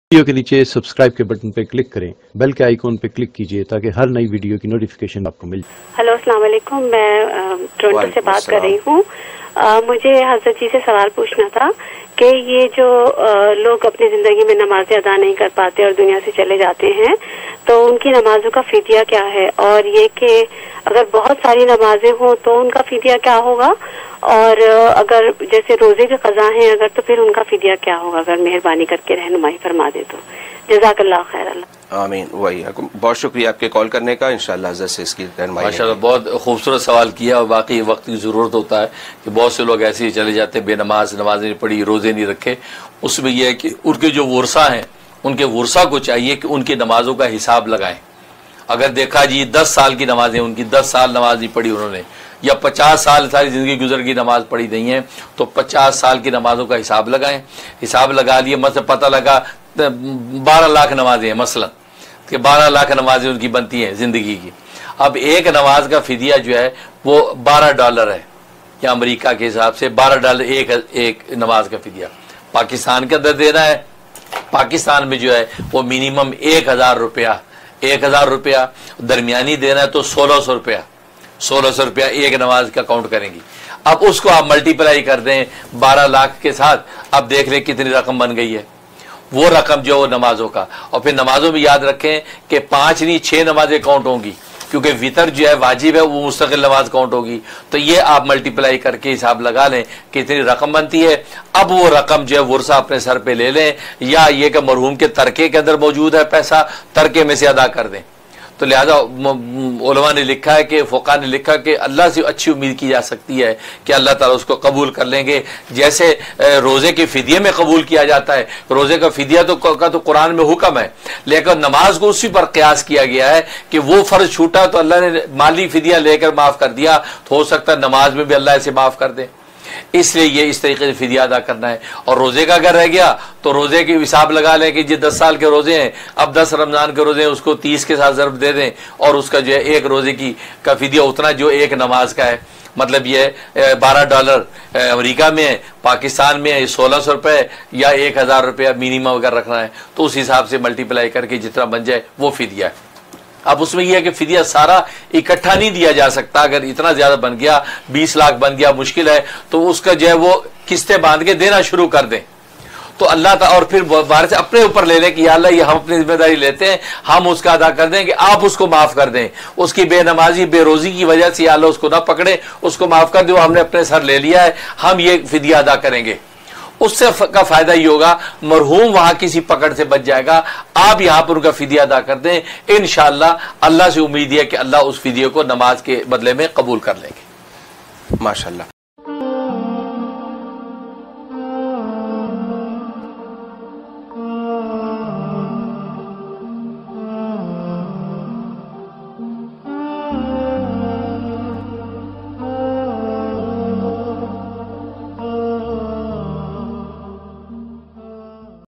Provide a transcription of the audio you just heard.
Video के नीचे subscribe के बटन पे क्लिक करें, बेल के आइकॉन पे क्लिक कीजिए ताकि हर नई वीडियो की नोटिफिकेशन आपको मिल जाए। हेलो, अस्सलाम वालेकुम। मैं टोरंटो से बात कर रही हूँ। मुझे हजरत जी से सवाल पूछना था कि ये जो लोग अपनी ज़िंदगी में नमाज़ें अदा नहीं कर पाते और दुनिया से चले जाते हैं, तो उनकी नमाजों का फ़िदिया क्या है, और ये कि अगर बहुत सारी नमाजें हों तो उनका फ़िदिया क्या होगा, और अगर जैसे रोज़े के क़ज़ा हैं अगर, तो फिर उनका फ़िदिया क्या होगा, अगर मेहरबानी करके रहनुमाई फरमा दे तो। जज़ाकल्लाह खैर। आमीन। वही बहुत शुक्रिया आपके कॉल करने का। इंशाअल्लाह हज़रत से इसकी रहनुमाई। माशाअल्लाह बहुत खूबसूरत सवाल किया, और बाकी वक्त की ज़रूरत होता है कि बहुत से लोग ऐसे ही चले जाते हैं बेनमाज, नमाज नहीं पढ़ी, रोज़े नहीं रखे। उसमें यह है कि उनके जो वर्सा हैं, उनके वर्सा को चाहिए कि उनकी नमाज़ों का हिसाब लगाएं। अगर देखा जी 10 साल की नमाजें, उनकी 10 साल नमाज नहीं पढ़ी उन्होंने, या 50 साल सारी ज़िंदगी गुजर की नमाज पढ़ी नहीं है, तो 50 साल की नमाज़ों का हिसाब लगाएं। हिसाब लगा लिए, मतलब पता लगा 12 लाख नमाजें हैं मसलन, कि 12 लाख नमाजें उनकी बनती हैं ज़िंदगी की। अब एक नमाज का फ़िदिया जो है वो $12 है, या अमेरिका के हिसाब से $12 एक नमाज का फ़िदिया। पाकिस्तान के अंदर देना है, पाकिस्तान में जो है वो मिनिमम 1000 रुपया, 1000 रुपया। दरमियानी देना है तो 1600 रुपया, 1600 रुपया एक नमाज का काउंट करेंगी। अब उसको आप मल्टीप्लाई कर दें 12 लाख के साथ, अब देख लें कितनी रकम बन गई है वो रकम जो वो नमाजों का। और फिर नमाजों में याद रखें कि 5 नहीं 6 नमाजें काउंट होंगी, क्योंकि वितर जो है वाजिब है, वो मुस्तकिल नमाज काउंट होगी। तो ये आप मल्टीप्लाई करके हिसाब लगा लें कितनी रकम बनती है। अब वो रकम जो है वर्सा अपने सर पे ले लें, या ये कि मरहूम के तरके के अंदर मौजूद है पैसा, तरके में से अदा कर दें। तो लिहाजा उलमा ने लिखा है कि फ़ुक़हा ने लिखा कि अल्लाह से अच्छी उम्मीद की जा सकती है कि अल्लाह ताला उसको कबूल कर लेंगे। जैसे रोज़े के फ़िदिये में कबूल किया जाता है, रोज़े का फ़िदिया तो कुरान में हुक्म है, लेकिन नमाज को उसी पर क़यास किया गया है कि वो फ़र्ज छूटा तो अल्लाह ने माली फ़िदिया लेकर माफ़ कर दिया, तो हो सकता है नमाज में भी अल्लाह इसे माफ़ कर दे। इसलिए ये इस तरीके से फ़िदिया अदा करना है। और रोज़े का अगर रह गया तो रोज़े की हिसाब लगा लें कि जी 10 साल के रोज़े हैं, अब 10 रमज़ान के रोज़े हैं, उसको 30 के साथ ज़रब दे दें, और उसका जो है एक रोज़े की का फ़िदिया उतना जो एक नमाज का है। मतलब ये $12 अमेरिका में है, पाकिस्तान में है 1600 रुपये या 1000 रुपया मिनिमम अगर रखना है, तो उस हिसाब से मल्टीप्लाई करके जितना बन जाए वो फ़िदिया है। अब उसमें यह है कि फ़िदिया सारा इकट्ठा नहीं दिया जा सकता। अगर इतना ज़्यादा बन गया, 20 लाख बन गया, मुश्किल है, तो उसका जो है वो किस्तें बांध के देना शुरू कर दें। तो अल्लाह ताला, और फिर बाहर से अपने ऊपर ले लें कि या अल्लाह ये हम अपनी जिम्मेदारी लेते हैं, हम उसका अदा कर दें कि आप उसको माफ़ कर दें, उसकी बेनमाजी बेरोज़ी की वजह से या अल्लाह उसको ना पकड़े, उसको माफ़ कर दो, हमने अपने सर ले लिया है, हम ये फ़िदिया अदा करेंगे। उससे का फायदा ये होगा, मरहूम वहां किसी पकड़ से बच जाएगा, आप यहां पर उनका फ़िदिया अदा कर दें। इंशाअल्लाह अल्लाह से उम्मीद है कि अल्लाह उस फ़िदिये को नमाज के बदले में कबूल कर लेंगे। माशाअल्लाह।